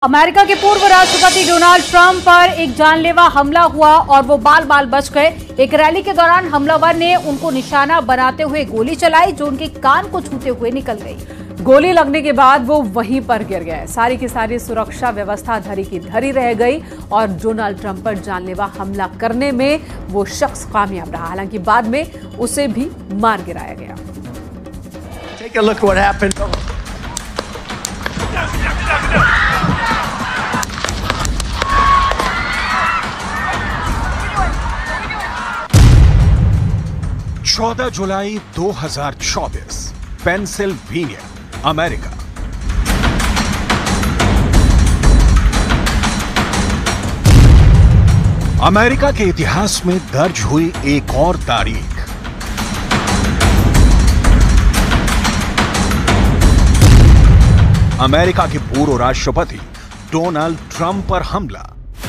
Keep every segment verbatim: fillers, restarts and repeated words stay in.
America के पूर्व राष्ट्रपति डोनाल्ड ट्रंप पर एक जानलेवा हमला हुआ और वो बाल बाल बच गए। एक रैली के दौरान हमलावर ने उनको निशाना बनाते हुए गोली चलाई जो उनके कान को छूते हुए निकल गई। गोली लगने के बाद वो वहीं पर गिर गए। सारी की सारी सुरक्षा व्यवस्था धरी की धरी रह गई और डोनाल्ड ट्रंप पर जानलेवा हमला करने में वो शख्स कामयाब रहा। हालांकि बाद में उसे भी मार गिराया गया। Take a look at what happened. चौदह जुलाई दो हज़ार चौबीस, पेंसिल्वेनिया, अमेरिका। अमेरिका के इतिहास में दर्ज हुई एक और तारीख। अमेरिका के पूर्व राष्ट्रपति डोनाल्ड ट्रंप पर हमला।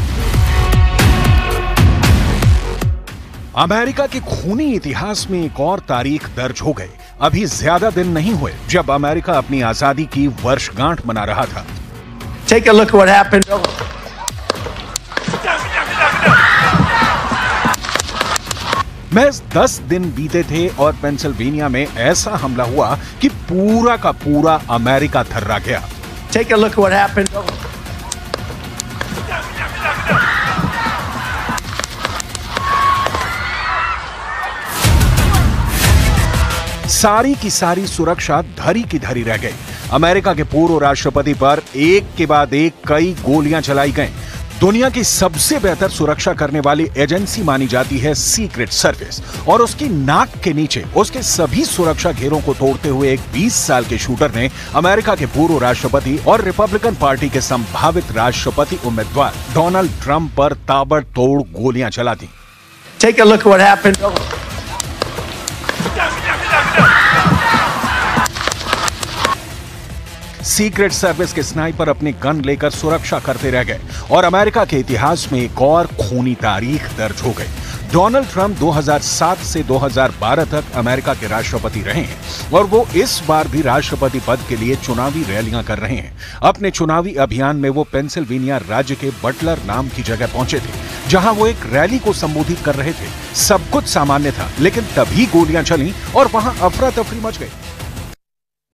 अमेरिका के खूनी इतिहास में एक और तारीख दर्ज हो गई। अभी ज्यादा दिन नहीं हुए जब अमेरिका अपनी आजादी की वर्षगांठ मना रहा था। Take a look at what happened. महज दस दिन बीते थे और पेंसिल्वेनिया में ऐसा हमला हुआ कि पूरा का पूरा अमेरिका थर्रा गया। Take a look at what happened. सारी की सारी सुरक्षा धरी की धरी रह गई। अमेरिका के पूर्व राष्ट्रपति पर एक के बाद एक कई गोलियां चलाई गईं। दुनिया की सबसे बेहतर सुरक्षा करने वाली एजेंसी मानी जाती है सीक्रेट सर्विस और उसकी नाक के नीचे उसके सभी सुरक्षा घेरों को तोड़ते हुए एक बीस साल के शूटर ने अमेरिका के पूर्व राष्ट्रपति और रिपब्लिकन पार्टी के संभावित राष्ट्रपति उम्मीदवार डोनाल्ड ट्रंप पर ताबड़तोड़ गोलियां चला दी। Take a look at what happened. Secret service के स्नाइपर अपने गन लेकर सुरक्षा करते रह गए और अमेरिका के इतिहास में एक और खूनी तारीख दर्ज हो गई। डोनाल्ड ट्रंप दो हज़ार सात से दो हज़ार बारह तक अमेरिका के राष्ट्रपति रहे हैं और वो इस बार भी राष्ट्रपति पद के लिए चुनावी रैलियां कर रहे हैं। अपने चुनावी अभियान में वो पेंसिल्वेनिया राज्य के बटलर नाम की जगह पहुंचे थे, जहां वो एक रैली को संबोधित कर रहे थे। सब कुछ सामान्य था, लेकिन तभी गोलियां चली और वहां अफरा तफरी मच गई।